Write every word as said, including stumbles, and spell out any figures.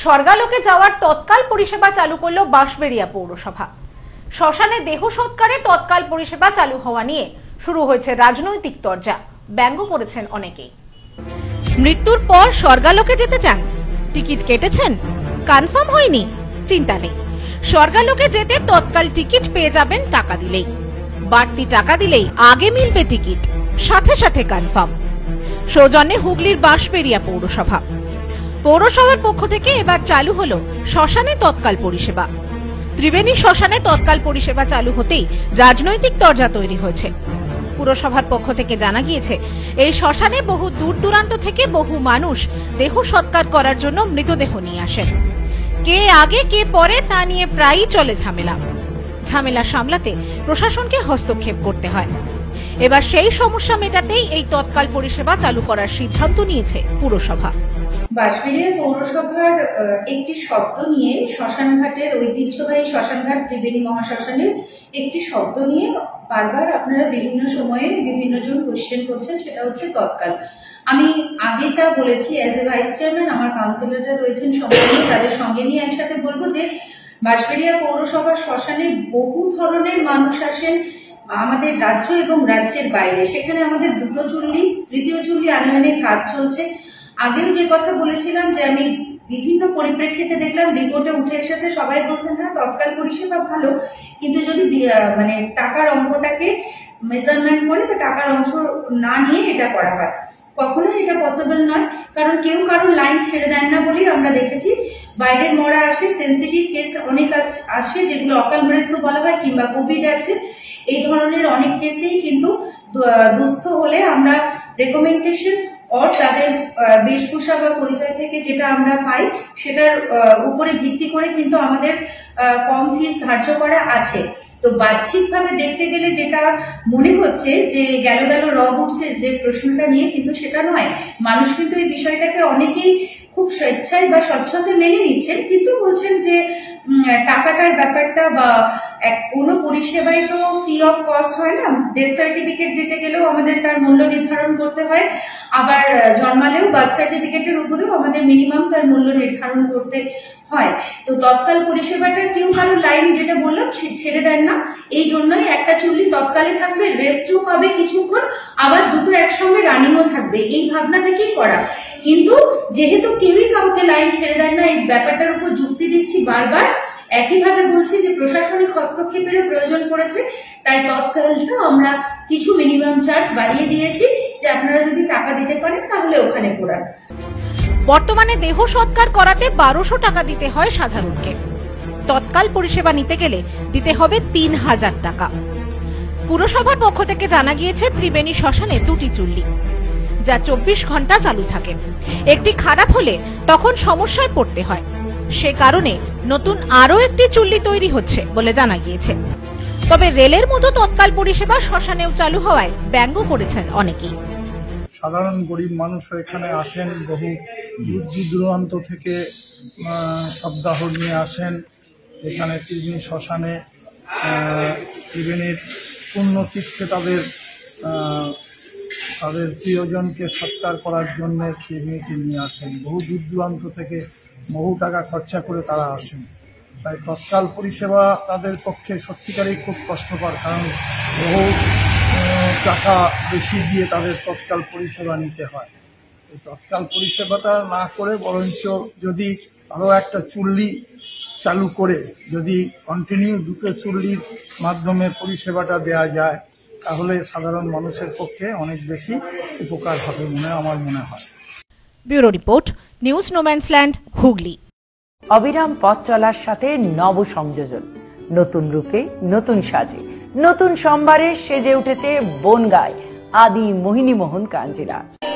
স্বর্গালোকে যাওয়ার তৎকাল পরিষেবা চালু করল বাঁশবেড়িয়া পৌরসভা। শ্মশানে দেহ সৎকারে তৎকাল পরিষেবা চালু হওয়া নিয়ে শুরু হয়েছে রাজনৈতিক তরজা। ব্যঙ্গ করেছেন অনেকেই। মৃত্যুর পর স্বর্গালোকে যেতে চান, টিকিট কেটেছেন, কনফার্ম হয়নি, চিন্তা নেই। স্বর্গালোকে যেতে তৎকাল টিকিট পেয়ে যাবেন টাকা দিলেই। বাড়তি টাকা দিলেই আগে মিলবে টিকিট, সাথে সাথে কনফার্ম। সৌজন্যে হুগলির বাঁশবেড়িয়া পৌরসভা। পৌরসভার পক্ষ থেকে এবার চালু হলো শ্মশানে তৎকাল পরিষেবা। ত্রিবেণী শ্মশানে তৎকাল পরিষেবা চালু হতেই রাজনৈতিক তরজা তৈরি হয়েছে। পুরসভার পক্ষ থেকে জানা গিয়েছে, এই শ্মশানে বহু দূর দূরান্ত থেকে বহু মানুষ দেহ সৎকার করার জন্য মৃতদেহ নিয়ে আসেন। কে আগে কে পরে তা নিয়ে প্রায়ই চলে ঝামেলা। ঝামেলা সামলাতে প্রশাসনকে হস্তক্ষেপ করতে হয়। এবার সেই সমস্যা মেটাতেই এই তৎকাল পরিষেবা চালু করার সিদ্ধান্ত নিয়েছে পুরসভা। বাঁশবেড়িয়া পৌরসভার একটি শব্দ নিয়ে শ্মশানঘাটের ঐতিহ্যবাহী শ্মশানঘাট ত্রিবেণী মহাশ্মশানের একটি শব্দ নিয়ে বারবার আপনারা বিভিন্ন সময়ে বিভিন্ন জন কোশ্চেন করছেন, সেটা হচ্ছে তৎকাল। আমি আগে যা বলেছি, অ্যাজ এ ভাইস চেয়ারম্যান আমার কাউন্সিলররা রয়েছেন সম্পূর্ণ, তাদের সঙ্গে নিয়ে একসাথে বলবো যে বাঁশবেড়িয়া পৌরসভার শ্মশানে বহু ধরনের মানুষ আসেন আমাদের রাজ্য এবং রাজ্যের বাইরে। সেখানে আমাদের দুটো চুল্লি, তৃতীয় চুল্লি আনয়নের কাজ চলছে। আগেও যে কথা বলেছিলাম যে আমি বিভিন্ন পরিপ্রেক্ষিতে দেখলাম রিপোর্টে উঠে এসেছে, সবাই বলছেন হ্যাঁ তৎকাল পরিষেবা ভালো, কিন্তু যদি মানে টাকার অঙ্কটাকে মেজারমেন্ট করে বা টাকার অংশ না নিয়ে এটা করা হয়, কখনোই এটা পসিবল নয়। কারণ কেউ কারোর লাইন ছেড়ে দেন না বলেই আমরা দেখেছি বাইরের মরা আসে, সেন্সিটিভ কেস অনেক আসে যেগুলো অকাল মৃত্যু বলা হয়, কিংবা কোভিড আছে, এই ধরনের অনেক কেসেই কিন্তু দুস্থ হলে আমরা রেকমেন্ডেশন আর তাদের বেশভূষা বা পরিচয় থেকে যেটা আমরা পাই সেটার উপরে ভিত্তি করে কিন্তু আমাদের কম ফিস ধার্য করা আছে। তো বাহ্যিকভাবে দেখতে গেলে যেটা মনে হচ্ছে যে গেল গেল রব উঠছে যে প্রশ্নটা নিয়ে, কিন্তু সেটা নয়। মানুষ কিন্তু এই বিষয়টাকে অনেকেই খুব স্বেচ্ছায় বা স্বচ্ছন্দে মেনে নিচ্ছেন, কিন্তু বলছেন যে টাকাটার ব্যাপারটা বা কোনো পরিষেবাই তো ফ্রি অফ কস্ট হয় না। ডেথ সার্টিফিকেট দিতে গেলেও আমাদের তার মূল্য নির্ধারণ করতে হয়, আবার জন্মালেও বার্থ সার্টিফিকেটের উপরেও আমাদের মিনিমাম তার মূল্য নির্ধারণ করতে হয়। তো তৎকাল পরিষেবাটা কেউ কারো লাইন যেটা বললাম সে ছেড়ে দেন না, এই জন্যই একটা চুল্লি তৎকালে থাকবে, রেস্টও পাবে কিছুক্ষণ, আবার দুটো একসঙ্গে রানিংও থাকবে, এই ভাবনা থেকেই করা। কিন্তু যেহেতু কেউই কাউকে লাইন ছেড়ে দেন না, এই ব্যাপারটার উপর যুক্তি দিচ্ছি বারবার, একইভাবে বলছি যে প্রশাসনিক হস্তক্ষেপের প্রয়োজন পড়েছে, তাই তৎকালটা আমরা কিছু মিনিমাম চার্জ বাড়িয়ে দিয়েছি যে আপনারা যদি টাকা দিতে পারেন তাহলে ওখানে পড়ান। বর্তমানে দেহ সৎকার করাতে বারোশো টাকা দিতে হয় সাধারণকে। তৎকাল পরিষেবা নিতে গেলে দিতে হবে তিন হাজার টাকা। পুরসভার পক্ষ থেকে জানা গিয়েছে ত্রিবেণী শ্মশানে দুটি চুল্লি, যা চব্বিশ ঘন্টা চালু থাকে। একটি খারাপ হলে তখন সমস্যায় পড়তে হয়, সে কারণে নতুন আরো একটি চুল্লি তৈরি হচ্ছে বলে জানা গিয়েছে। তবে রেলের মতো তৎকাল পরিষেবা শ্মশানেও চালু হওয়ায় ব্যঙ্গ করেছেন অনেকেই। সাধারণ গরিব মানুষ এখানে আসেন, বহু দূর দূরান্ত থেকে শবদাহ নিয়ে আসেন এখানে ত্রিবেণী শ্মশানে। ত্রিবেণীর পুণ্যতীর্থে তাদের তাদের প্রিয়জনকে সৎকার করার জন্য ত্রিবেণীকে নিয়ে আসেন। বহু দূর দূরান্ত থেকে বহু টাকা খরচা করে তারা আসেন। তাই তৎকাল পরিষেবা তাদের পক্ষে সত্যিকারই খুব কষ্টকর, কারণ বহু টাকা বেশি দিয়ে তাদের তৎকাল পরিষেবা নিতে হয়। এই তৎকাল পরিষেবাটা না করে বরঞ্চ যদি আরও একটা চুল্লি চালু করে যদি কন্টিনিউ দুটো চুল্লির মাধ্যমে পরিষেবাটা দেওয়া যায়, তাহলে সাধারণ মানুষের পক্ষে অনেক বেশি উপকার হবে মনে আমার মনে হয়। Bureau report, news no man's land, Hooghly. অবিরাম পথ চলার সাথে নব সংযোজন, নতুন রূপে নতুন সাজে নতুন সম্ভারে সেজে উঠেছে বনগায় আদি মোহিনী মোহন কাঞ্জিলা।